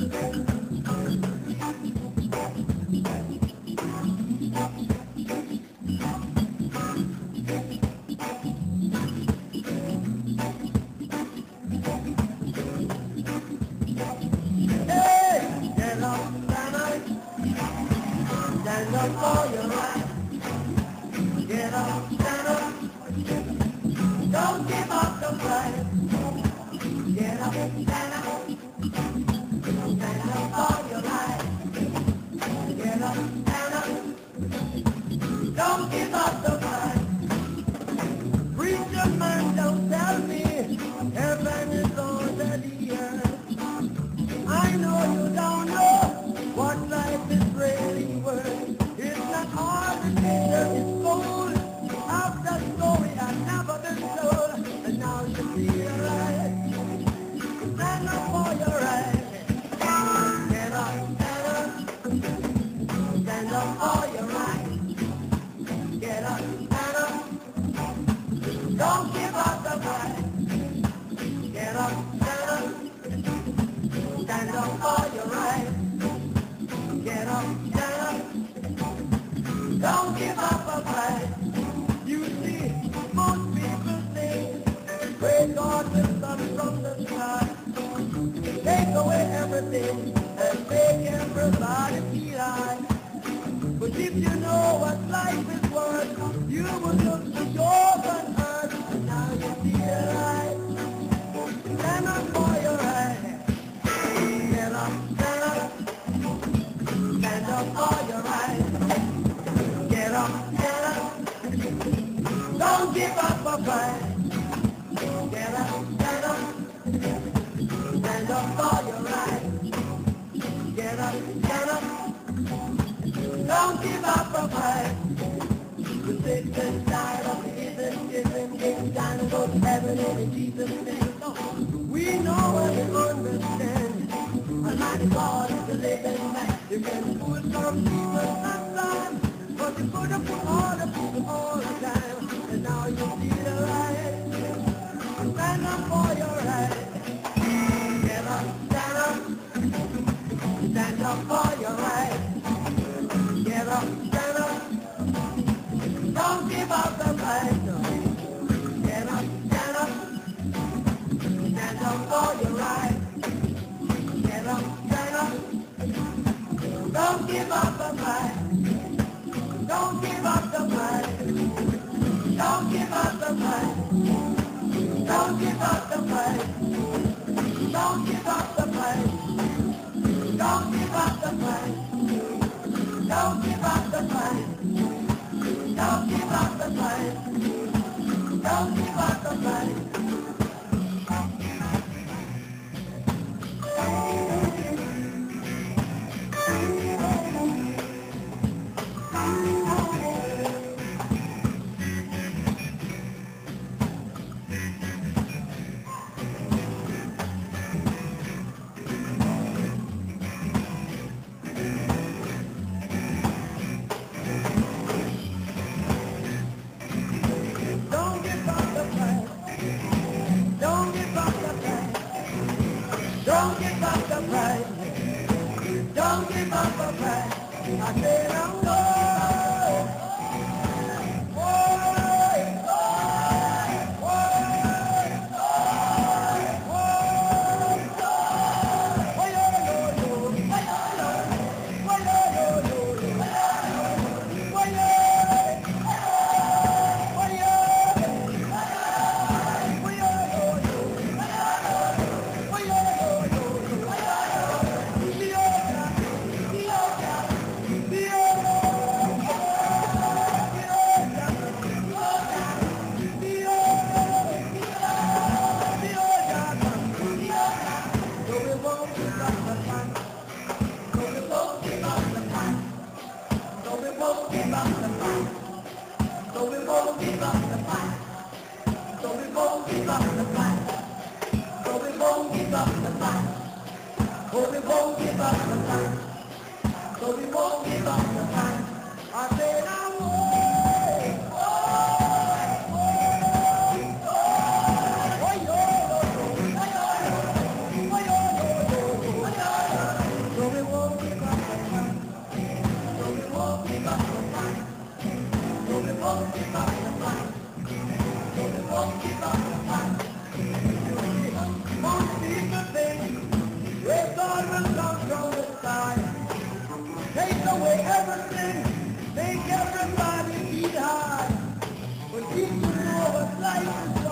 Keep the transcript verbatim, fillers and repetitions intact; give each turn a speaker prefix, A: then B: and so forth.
A: Stand up for your right. Get up, stand up. Don't give up the fight. Get up, stand up. Stand up for your right. Get up, stand up. Don't give up the fight. Preacher man, don't tell me heaven is under the earth. I know you don't know what life is really worth. It's not all the glitter is gold. Of the story I never been told. And now you feel right. Stand up for your right. Get up, stand up. Stand up for your right. Get up, stand up. Don't give up the fight. Get up, stand up. Stand up for your right. Get up, stand up. Don't give up a fight. You see, most people think, pray God will come from the sky. Take away everything and make everybody feel high. But if you know what life is worth, you will look for yours on earth. And now you feel right. Stand up for your right. Get up, stand up. Stand up for your right. Get up, stand up. Don't give up a fight. Get up, stand up. Stand up for your right. Get up, stand up. Don't give up a fight. The sick and tired of the isn't, isn't, it's time to go to heaven in Jesus' name. We know and we understand. Almighty God is the living man. You can fool some people sometimes, but you put up for all the people all the time. And now you feel right. Stand up for your right. Get up, stand up. Stand up for your right. Get up, stand up. Don't give up the fight. Get up, stand up. Stand up for your right. Get up, stand up. Don't give up the fight. Don't give up the fight. Don't give up the fight. Don't give up the fight. Don't give up the fight. Don't give up the fight. Don't give up the fight. Don't give up the fight. Don't give up the fight. Don't give up the fight. Don't give up the fight. I said I'm going. So we won't give up the fight. So we won't give up the fight. So we won't give up the fight. So we won't give up the fight. So we won't give up the fight. I said I won't. Oh, yo, yo, yo, yo, yo, yo, yo, yo, yo, yo. away everything, make everybody eat hard. But people know what life is like.